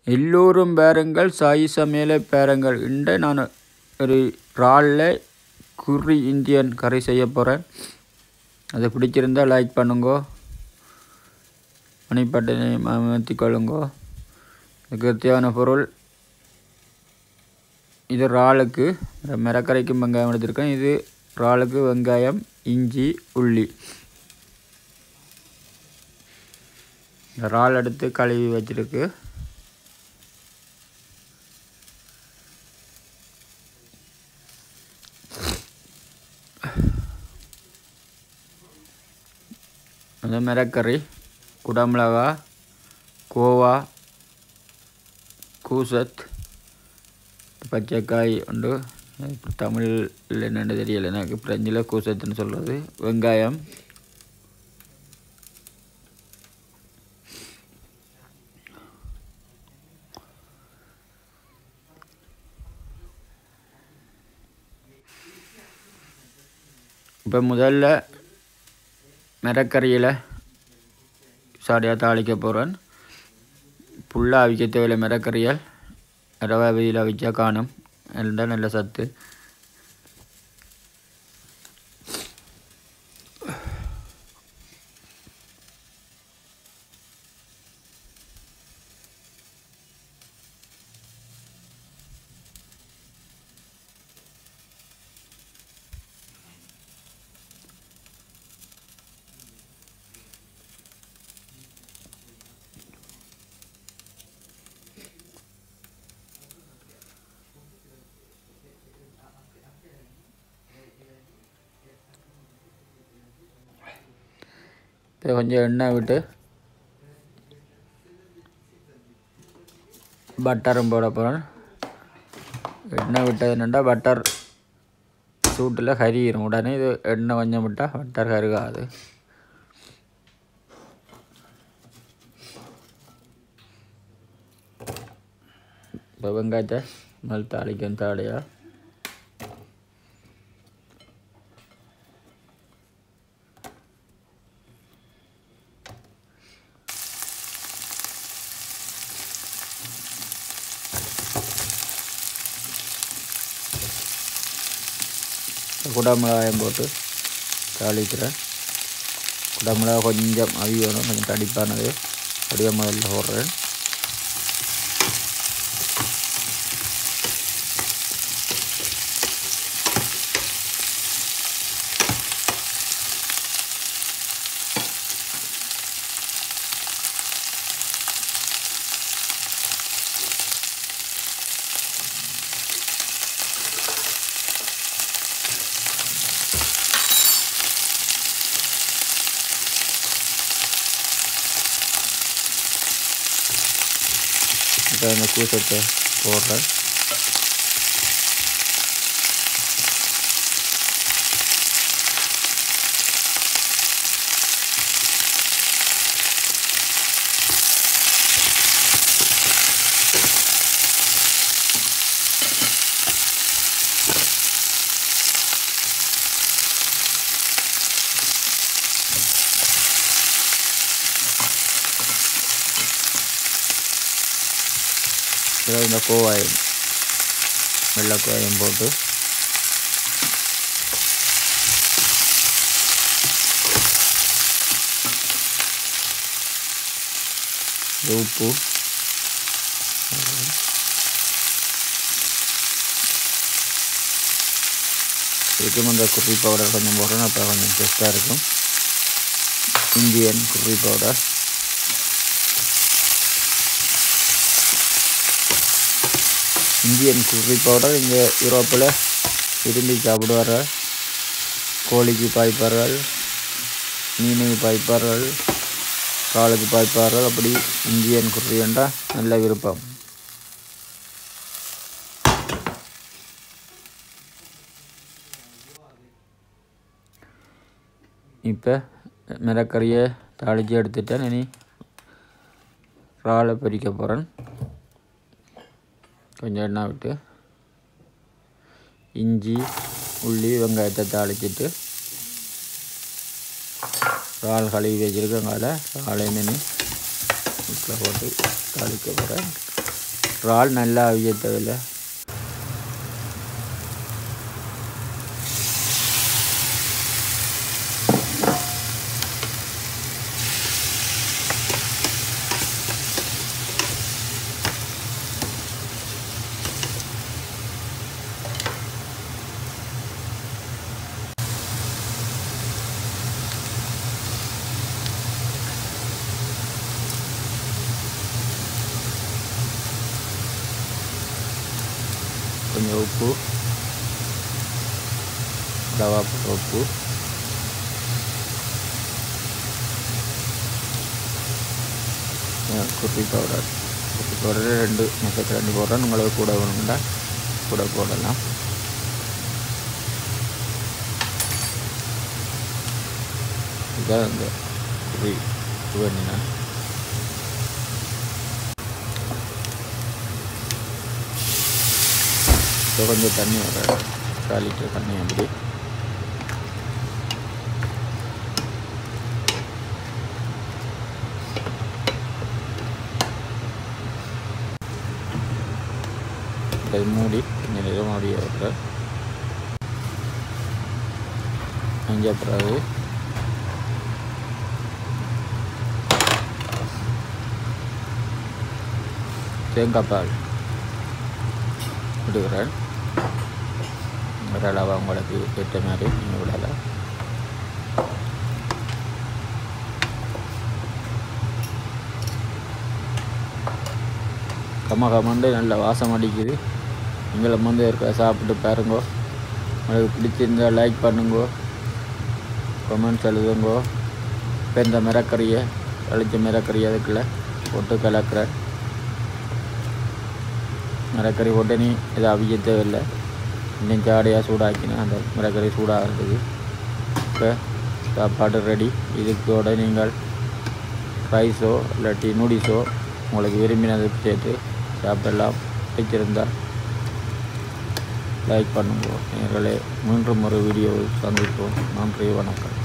எல்லோரும் பாருங்கள் சாயி சமையலை பாருங்கள். இன்று நான் ஒரு இறாலில் குறி இந்தியன் கறி செய்ய போகிறேன். அது பிடிச்சிருந்தால் லைக் பண்ணுங்கோ, மணிப்பட்டனை அமர்த்திக்கொள்ளுங்கோ. இதுக்கு தேவையான பொருள் இது இறாலுக்கு மிரக்கரைக்கு வெங்காயம் எடுத்திருக்கேன். இது இறாலுக்கு வெங்காயம், இஞ்சி, உள்ளி. இறால் எடுத்து கழுவி வச்சிருக்கு. அந்த மிரக்கறி, குடமிளகா, கோவா, கூசத், பச்சைக்காய் உண்டு. தமிழில் என்னென்னு தெரியலை எனக்கு, பிரெஞ்சில் கூசத்துன்னு சொல்கிறது. வெங்காயம், இப்போ முதல்ல மிரக்கறியில் சாடியாக தாளிக்க போகிறேன். புல்லாக அவிக்க தேவையில்லை. மிரக்கறியால் ரவை வெயில் அவிச்சா காணும், எல்லாம் நல்ல சத்து. இப்போ கொஞ்சம் எண்ணெய் விட்டு பட்டரும் போட போகிறேன். எண்ணெய் விட்டது என்னென்னா பட்டர் சூட்டில் கரியிடும் உடனே. இது எண்ணெய் கொஞ்சம் விட்டால் பட்டர் கருகாது. இப்போ வெங்காயத்தை மேல் தாளிக்கும் தாடையாக. குடமிளகாயம் போட்டு தாளிக்கிறேன். குடமிளகா கொஞ்சம் அவியணும், கொஞ்சம் தடிப்பானது. அப்படியே முதல்ல போடுறேன். இப்போ இந்த கூசத்தை போடுறேன். இந்த கோவாயம், வெள்ளைக்கோயம் போட்டு உப்பு, இதுக்கும் அந்த குறி பவுடர் கொஞ்சம் போடுறேன். அப்போ கொஞ்சம் டேஸ்ட்டாக இருக்கும். இந்தியன் குறி பவுடர், இந்தியன் குறி பவுடர் இங்கே யூரோப்பில் விரும்பி சாப்பிடுவார்கள். கோழிக்கு பாய்ப்பார்கள், மீனுக்கு பாய்ப்பார்கள், காலுக்கு பாய்ப்பார்கள். அப்படி இந்தியன் குறி என்றால் நல்ல விருப்பம். இப்போ மிரக்கறியை தாளித்து எடுத்துட்டேன். இனி இறாலை பொரிக்க போகிறேன். கொஞ்சம் எண்ணெய் விட்டு இஞ்சி, உள்ளி, வெங்காயத்தை தாளிச்சிட்டு இறால் கழுவி வச்சுருக்கேன். இறாலையும் வீட்டில் போட்டு தாளிக்க போகிறேன். இறால் நல்லா அவிய தேவையில்லை. கொஞ்சம் உப்பு, ரவா போட்ட உப்பு, குருவி பவுடர் 2 மசக்கரண்டி போடுறேன். உங்களுக்கு கூட வேணும்னா கூட போடலாம். இதுதான் இந்த குருவி வேணுன்னா கொஞ்சம் தண்ணி வர 1/4 லிட்டர் தண்ணி அப்படி மூடி கொஞ்சம் மூடி வைக்கிற அஞ்சு பிறகு தேங்காய் பால் விடுகிறேன். அளவாக உங்களுக்கு ஏற்ற மாதிரி நீங்கள் விடலாம். கம்மண்டு நல்ல வாசம் அடிக்குது. நீங்களும் வந்து இருக்க சாப்பிட்டு பாருங்கோ. உங்களுக்கு பிடிச்சிருந்தால் லைக் பண்ணுங்கோ, கமெண்ட்ஸ் எழுதுங்கோ. இப்போ இந்த மிரக்கறியை அழிச்ச மிரக்கறி அதுக்குள்ளே போட்டு கலக்கிறேன். மிரக்கறி போட்டு நீ இதை அவிய தேவையில்லை. இன்னும் ஜாடியாக சூடாக்கினா அந்த மிரக்கறி சூடாகிறதுக்கு. இப்போ சாப்பாடு ரெடி. இதுக்கோட நீங்கள் ரைஸோ இல்லாட்டி நூடில்ஸோ உங்களுக்கு விரும்பினதை சேர்த்து சாப்பிடலாம். பிடிச்சிருந்தால் லைக் பண்ணுங்க. நேர்களே மீண்டும் ஒரு வீடியோவில் சந்திப்போம். நன்றி, வணக்கம்.